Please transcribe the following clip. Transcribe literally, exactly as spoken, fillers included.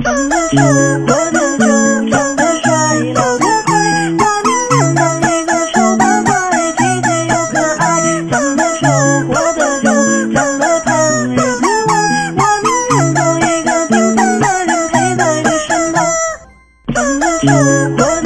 咱们生活的久，长得帅，老得快，我宁愿当一个丑八怪，体贴又可爱。咱们生活的久，长得胖日子旺，我宁愿做一个平凡的人陪在你身旁。咱们生活